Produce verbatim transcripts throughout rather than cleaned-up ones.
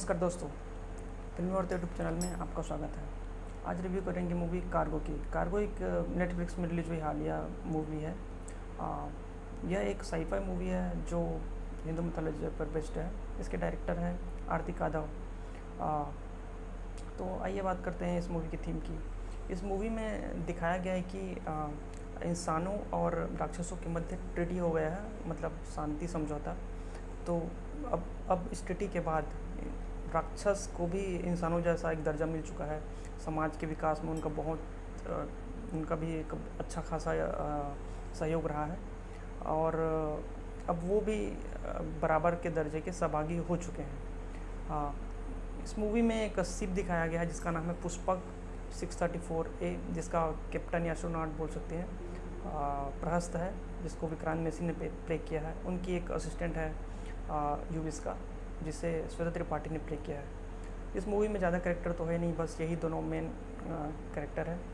नमस्कार दोस्तों, फिल्मी और यूट्यूब चैनल में आपका स्वागत है। आज रिव्यू करेंगे मूवी कार्गो की। कार्गो एक नेटफ्लिक्स में रिलीज हुई हालिया मूवी है। आ, यह एक साईफाई मूवी है जो हिंदू मिथोलॉजी पर बेस्ड है। इसके डायरेक्टर हैं आरती कादव। आ, तो आइए बात करते हैं इस मूवी की थीम की। इस मूवी में दिखाया गया है कि आ, इंसानों और राक्षसों के मध्य ट्रीटी हो गया है, मतलब शांति समझौता। तो अब अब इस ट्रीटी के बाद राक्षस को भी इंसानों जैसा एक दर्जा मिल चुका है। समाज के विकास में उनका बहुत उनका भी एक अच्छा खासा सहयोग रहा है और अब वो भी बराबर के दर्जे के सहभागी हो चुके हैं। इस मूवी में एक शिप दिखाया गया है जिसका नाम है Pushpak six thirty four A, जिसका कैप्टन या एस्ट्रोनॉट बोल सकते हैं प्रहस्त है, जिसको विक्रांत मैसी ने प्ले किया है। उनकी एक असिस्टेंट है यूविस का, जिसे श्वेता त्रिपाठी ने प्ले किया है। इस मूवी में ज़्यादा कैरेक्टर तो है नहीं, बस यही दोनों मेन कैरेक्टर है।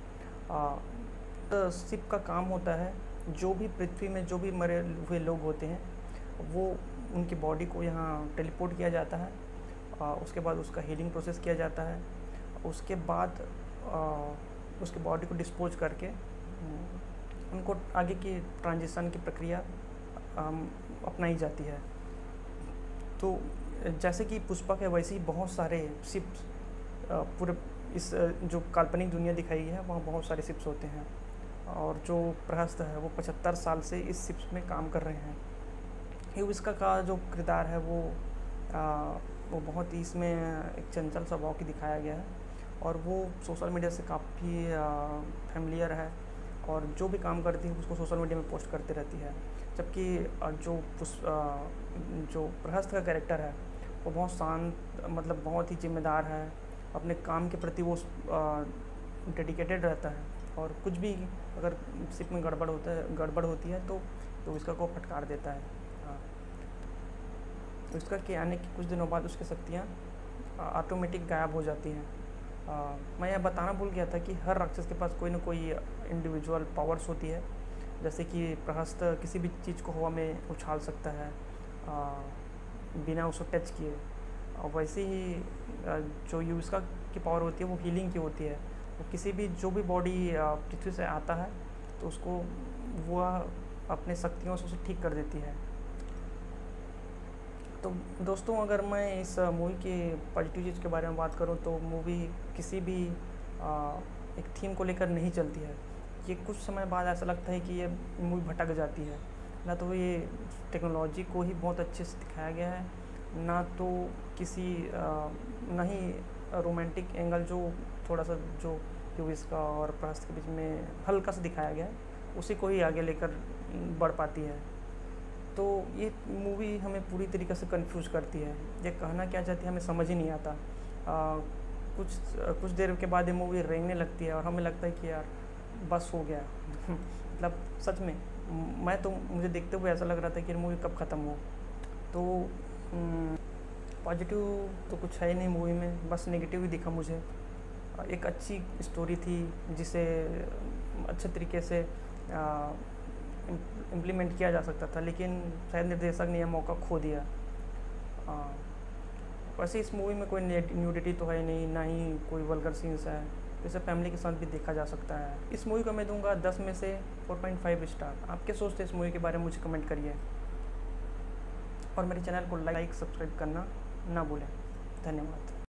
तो शिप का काम होता है, जो भी पृथ्वी में जो भी मरे हुए लोग होते हैं वो उनकी बॉडी को यहाँ टेलीपोर्ट किया जाता है। आ, उसके बाद उसका हीलिंग प्रोसेस किया जाता है। उसके बाद आ, उसके बॉडी को डिस्पोज करके उनको आगे की ट्रांजिशन की प्रक्रिया अपनाई जाती है। तो जैसे कि पुष्पक है, वैसे ही बहुत सारे शिप्स पूरे इस जो काल्पनिक दुनिया दिखाई है वहाँ बहुत सारे शिप्स होते हैं। और जो प्रहस्त है वो पचहत्तर साल से इस शिप्स में काम कर रहे हैं। यूविस्का का जो किरदार है वो आ, वो बहुत ही इसमें एक चंचल स्वभाव की दिखाया गया है और वो सोशल मीडिया से काफ़ी फैमिलियर है और जो भी काम करती है उसको सोशल मीडिया में पोस्ट करते रहती है। जबकि जो जो प्रहस्त का कैरेक्टर है वो बहुत शांत, मतलब बहुत ही जिम्मेदार है, अपने काम के प्रति वो डेडिकेटेड रहता है और कुछ भी अगर शिप में गड़बड़ होता है गड़बड़ होती है तो तो इसका को फटकार देता है। हाँ, तो इसका के आने के कुछ दिनों बाद उसकी शक्तियाँ ऑटोमेटिक गायब हो जाती हैं। आ, मैं यह बताना भूल गया था कि हर राक्षस के पास कोई ना कोई इंडिविजुअल पावर्स होती है। जैसे कि प्रहस्त किसी भी चीज़ को हवा में उछाल सकता है आ, बिना उसको टच किए, और वैसे ही जो यूविस्का की पावर होती है वो हीलिंग की होती है। वो किसी भी जो भी बॉडी पृथ्वी से आता है तो उसको वह अपने शक्तियों से उसे ठीक कर देती है। तो दोस्तों, अगर मैं इस मूवी के पॉजिटिव चीज़ के बारे में बात करूं तो मूवी किसी भी आ, एक थीम को लेकर नहीं चलती है। ये कुछ समय बाद ऐसा लगता है कि ये मूवी भटक जाती है। ना तो ये टेक्नोलॉजी को ही बहुत अच्छे से दिखाया गया है, ना तो किसी ना ही रोमांटिक एंगल जो थोड़ा सा जो यूविस्का और प्रहस्त के बीच में हल्का सा दिखाया गया है उसी को ही आगे लेकर बढ़ पाती है। तो ये मूवी हमें पूरी तरीक़े से कंफ्यूज करती है। ये कहना क्या चाहती है हमें समझ ही नहीं आता। आ, कुछ कुछ देर के बाद ये मूवी रेंगने लगती है और हमें लगता है कि यार बस हो गया। मतलब सच में मैं तो मुझे देखते हुए ऐसा लग रहा था कि ये मूवी कब ख़त्म हो। तो पॉजिटिव तो कुछ है ही नहीं मूवी में, बस नेगेटिव ही दिखा मुझे। एक अच्छी स्टोरी थी जिसे अच्छे तरीके से इम्प्लीमेंट किया जा सकता था, लेकिन शायद निर्देशक ने यह मौका खो दिया। वैसे इस मूवी में कोई न्यूडिटी तो है नहीं, ना ही कोई वल्गर सीन्स है, इसे फैमिली के साथ भी देखा जा सकता है। इस मूवी को मैं दूंगा दस में से फोर पॉइंट फाइव स्टार। आप क्या सोचते हैं इस मूवी के बारे में मुझे कमेंट करिए और मेरे चैनल को लाइक सब्सक्राइब करना ना भूलें। धन्यवाद।